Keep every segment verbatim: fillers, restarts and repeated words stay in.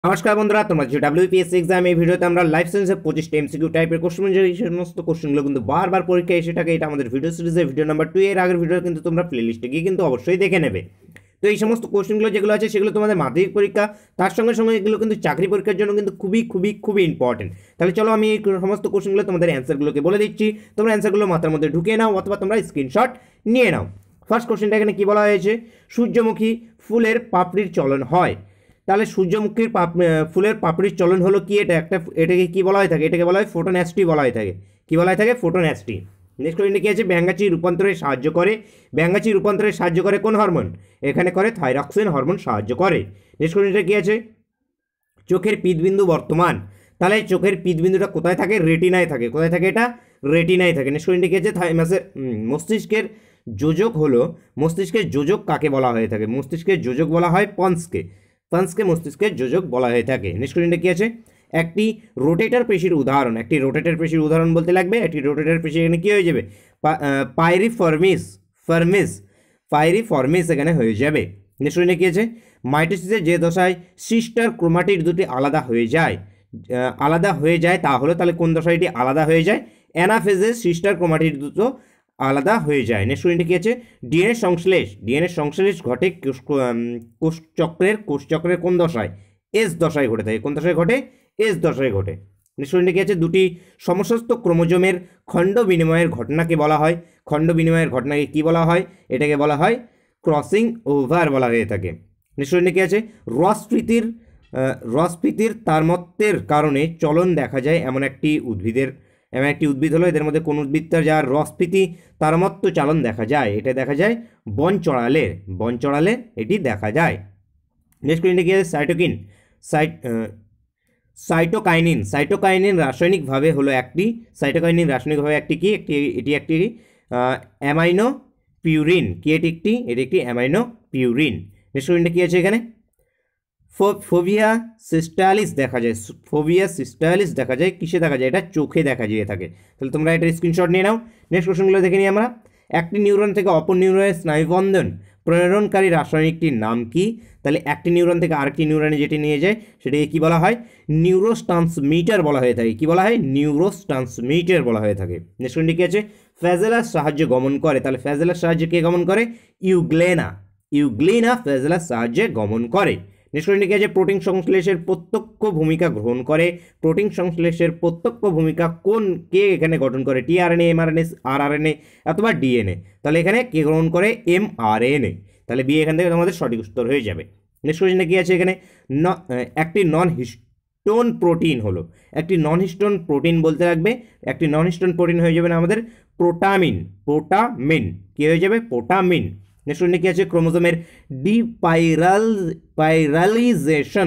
নমস্কার বন্ধুরা, তোমরা যে ডাব্লিউপিএসসি এক্সাম এই ভিডিওতে আমরা লাইফ সায়েন্সের পঁচিশটা এমসিকিউ টাইপের কোশ্চেন, যে সমস্ত কোশ্চেনগুলো কিন্তু বারবার পরীক্ষায় এসে থাকে। এটা আমাদের ভিডিও সিরিজের ভিডিও নাম্বার টু। এর আগের ভিডিও কিন্তু তোমরা প্লে লিস্টে গিয়ে কিন্তু অবশ্যই দেখে নেবে। তো এই সমস্ত কোশ্চেনগুলো যেগুলো আছে সেগুলো তোমাদের মাধ্যমিক পরীক্ষা, তার সঙ্গে সঙ্গে এগুলো কিন্তু চাকরি পরীক্ষার জন্য কিন্তু খুবই খুবই খুবই ইম্পর্টেন্ট। তাহলে চলো আমি এই সমস্ত কোশ্চেনগুলো তোমাদের অ্যান্সারগুলোকে বলে দিচ্ছি, তোমরা অ্যান্সারগুলো মাথার মধ্যে ঢুকিয়ে নাও অথবা তোমরা স্ক্রিনশট নিয়ে নাও। ফার্স্ট কোশ্চেনটা এখানে কি বলা হয়েছে, সূর্যমুখী ফুলের পাপড়ির চলন হয়। তাহলে সূর্যমুখীর ফুলের পাপড়ির চলন হলো কি, এটা একটা, এটাকে কি বলা হয়ে থাকে, এটাকে বলা হয় ফোটোন্যাস্টি বলা হয়ে থাকে। কি বলা হয়ে থাকে? ফোটোন্যাস্টি। নেক্সট কোশ্চেনটা কি আছে, ব্যাঙ্গাচি রূপান্তরে সাহায্য করে। ব্যাঙ্গাচি রূপান্তরে সাহায্য করে কোন হরমোন? এখানে করে থাইরক্সিন হরমোন সাহায্য করে। নেক্সট কোশ্চেনটা কি আছে, চোখের পিতবিন্দু বর্তমান। তাহলে চোখের পিতবিন্দুটা কোথায় থাকে? রেটিনায় থাকে। কোথায় থাকে? এটা রেটিনায় থাকে। নেক্সট কোশ্চেনটা কি আছে, থাইমাসের মস্তিষ্কের যোজক হলো, মস্তিষ্কের যোজক কাকে বলা হয়ে থাকে? মস্তিষ্কের যোজক বলা হয় পন্সকে। পন্সকে মস্তিষ্কের যোজক বলা হয়ে থাকে। নেক্সট কোশ্চেনটা কি আছে, একটি রোটেটর পেশির উদাহরণ। একটি রোটেটর পেশির উদাহরণ বলতে লাগবে, একটি রোটেটর পেশি এখানে কি হয়ে যাবে? পাইরিফর্মিস ফার্মিস পাইরিফর্মিস এখানে হয়ে যাবে। নেক্সট কোশ্চেনটা কি আছে, মাইটোসিসের যে দশায় সিস্টার ক্রোমাটিড দুটি আলাদা হয়ে যায়, আলাদা হয়ে যায় তা হলো, তাহলে কোন দশায় এটি আলাদা হয়ে যায়? অ্যানাফেজে সিস্টার ক্রোমাটিড দুটো আলাদা হয়ে যায়। নেক্সট কোশ্চেনটা কি আছে, ডিএনএ সংশ্লেষ। ডিএনএ সংশ্লেষ ঘটে কোষচক্রের কোষচক্রের কোন দশায়? এস দশায় ঘটে থাকে। কোন দশায় ঘটে? এস দশায় ঘটে। নেক্সট কোশ্চেনটা কি আছে, দুটি সমস্ত ক্রোমোজোমের খণ্ড বিনিময়ের ঘটনাকে বলা হয়। খণ্ড বিনিময়ের ঘটনাকে কি বলা হয়? এটাকে বলা হয় ক্রসিং ওভার বলা হয়ে থাকে। নেক্সট কোশ্চেনটা কি আছে, রসপ্রীতির রসপ্রীতির তারমত্যের কারণে চলন দেখা যায় এমন একটি উদ্ভিদের, এমন একটি উদ্ভিদ হলো, এদের মধ্যে কোন উদ্ভিদটা যার রসপ্রীতি তারমত্য চালন দেখা যায়? এটা দেখা যায় বন চড়ালের। বন চড়ালের এটি দেখা যায়। নেক্সট কোশ্চেনটা কি আছে, সাইটোকিন সাইট সাইটোকাইনিন। সাইটোকাইনিন রাসায়নিকভাবে হলো একটি, সাইটোকাইনিন রাসায়নিকভাবে একটি কি, একটি এটি একটি অ্যামাইনো পিউরিন। কি এটি একটি? এটি একটি অ্যামাইনো পিউরিন। নেক্সট কোশ্চেনটা কি আছে এখানে, ফোভিয়া সিস্টালিস দেখা যায়। ফোভিয়া সিস্টালিস দেখা যায় কিসে দেখা যায়? এটা চোখে দেখা যেয়ে থাকে। তাহলে তোমরা এটা স্ক্রিনশট নিয়ে নাও। নেক্সট কোশ্চেনগুলো দেখে নিই আমরা। একটি নিউরন থেকে অপর নিউরনের স্নায়ুবন্ধন প্রেরণকারী রাসায়নিকটির নাম কি? তাহলে একটি নিউরন থেকে আরেকটি নিউরনে যেটি নিয়ে যায় সেটাকে কি বলা হয়? নিউরোট্রান্সমিটার বলা হয়ে থাকে। কি বলা হয়? নিউরোট্রান্সমিটার বলা হয়ে থাকে। নেক্সট কোশ্চেনটি কি আছে, ফ্ল্যাজেলার সাহায্যে গমন করে। তাহলে ফ্ল্যাজেলার সাহায্যে কে গমন করে? ইউগ্লেনা। ইউগ্লিনা ফ্ল্যাজেলার সাহায্যে গমন করে। নেক্সট কোশ্চেনটি কি আছে, প্রোটিন সংশ্লেষের প্রত্যক্ষ ভূমিকা গ্রহণ করে। প্রোটিন সংশ্লেষের প্রত্যক্ষ ভূমিকা কোন, কে এখানে গঠন করে? টিআরএনএ, এমআরএনএ, আরআরএনএ অথবা ডিএনএ? তাহলে এখানে কে গ্রহণ করে? এমআরএনএ। তাহলে বি এখান থেকে তোমাদের সঠিক উত্তর হয়ে যাবে। নেক্সট কোশ্চেনটা কি আছে এখানে, একটি নন হিস্টোন প্রোটিন হলো, একটি নন হিস্টোন প্রোটিন বলতে লাগবে, একটি নন হিস্টোন প্রোটিন হয়ে যাবে না আমাদের প্রোটামিন। প্রোটামিন কি হয়ে যাবে? প্রোটামিন। নেক্সট কোশ্চেনটা কি আছে, ক্রোমোজোমের ডিপাইরাল পাইরালাইজেশন।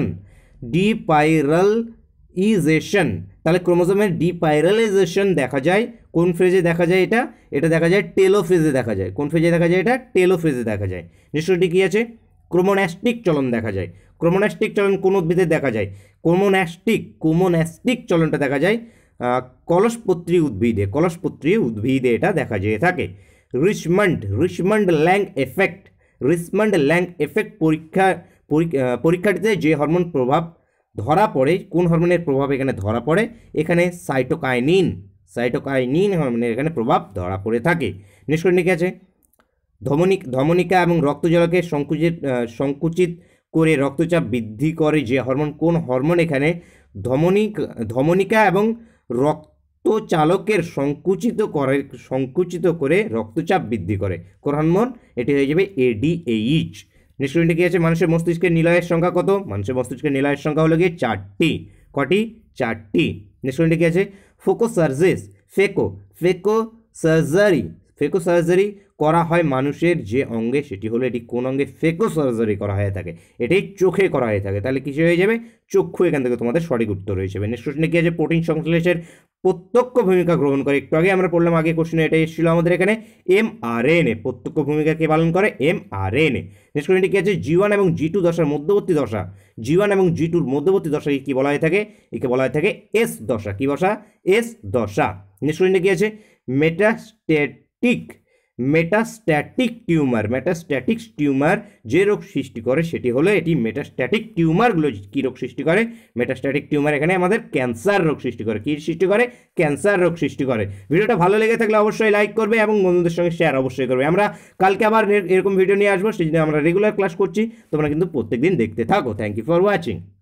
ডিপাইরালাইজেশন তাহলে ক্রোমোজোমের ডিপাইরালাইজেশন দেখা যায় কোন ফেজে দেখা যায়? এটা এটা দেখা যায় টেলোফেজে দেখা যায়। কোন ফেজে দেখা যায়? এটা টেলোফেজে দেখা যায়। নিশ্চয়টি কি আছে, ক্রোমোন্যাস্টিক চলন দেখা যায়। ক্রোমোন্যাস্টিক চলন কোন উদ্ভিদে দেখা যায়? ক্রোমোন্যাস্টিক ক্রোমোন্যাস্টিক চলনটা দেখা যায় কলসপত্রী উদ্ভিদে। কলসপত্রী উদ্ভিদে এটা দেখা যেয়ে থাকে। Richmond Richmond Lang effect Richmond Lang effect পরীক্ষা পরীক্ষাটিতে যে হরমোন প্রভাব ধরা পড়ে, কোন হরমোনের প্রভাব এখানে ধরা পড়ে? এখানে সাইটোকাইনিন। সাইটোকাইনিন হরমোনের এখানে প্রভাব ধরা পড়ে থাকে। নেক্সট কোশ্চেন কি আছে, ধমনিক ধমনিকা এবং রক্তজলকে সংকুচিত সংকুচিত করে রক্তচাপ বৃদ্ধি করে যে হরমোন, কোন হরমোন এখানে ধমনিক ধমনিকা এবং রক্তচালকের সংকুচিত করে সংকুচিত করে রক্তচাপ বৃদ্ধি করে? কোন হরমোন? এটি হয়ে যাবে এডিএইচ। নেক্সট কোশ্চেনটা কি আছে, মানুষের মস্তিষ্কের নিলয়ের সংখ্যা কত? মানুষের মস্তিষ্কের নিলয়ের সংখ্যা হলো গিয়ে চারটি। কটি? চারটি। নেক্সট কোশ্চেনটা কি আছে, phaco surgeries phaco phaco surgery phaco surgery করা হয় মানুষের যে অঙ্গে, সেটি হলো, এটি কোন অঙ্গে ফেকো সার্জারি করা হয়ে থাকে? এটি চোখে করা হয়ে থাকে। তাহলে কিসে হয়ে যাবে? চক্ষু এখান থেকে তোমাদের সঠিক উত্তর হয়ে যাবে। নেক্সট কোশ্চেনে কি আছে, প্রোটিন সংশ্লেষের প্রত্যক্ষ ভূমিকা গ্রহণ করে। একটু আগে আমরা পড়লাম, আগে কোশ্চেনে এটা এসেছিল আমাদের এখানে এমআরএনএ। প্রত্যক্ষ ভূমিকা কে পালন করে? এমআরএনএ। নেক্সট কোশ্চেনটি কি আছে, জি ওয়ান এবং জি টু দশার মধ্যবর্তী দশা। জি ওয়ান এবং জি টুর মধ্যবর্তী দশাকে কি বলা হয়ে থাকে? একে বলা হয়ে থাকে এস দশা। কি দশা? এস দশা। নেক্সট কোশ্চেনটি কি আছে, metastatic metastatic tumour. Metastatic tumour যে রোগ সৃষ্টি করে সেটি হলো এটি মেটাস্ট্যাটিক টিউমারগুলো কী রোগ সৃষ্টি করে? মেটাস্ট্যাটিক টিউমার এখানে আমাদের ক্যান্সার রোগ সৃষ্টি করে। কী সৃষ্টি করে? ক্যান্সার রোগ সৃষ্টি করে। ভিডিওটা ভালো লেগে থাকলে অবশ্যই লাইক করবে এবং বন্ধুদের সঙ্গে শেয়ার অবশ্যই করবে। আমরা কালকে আবার এরকম ভিডিও নিয়ে আসবো, সেই জন্য আমরা রেগুলার ক্লাস করছি, তোমরা কিন্তু প্রত্যেকদিন দেখতে থাকো। Thank you for watching.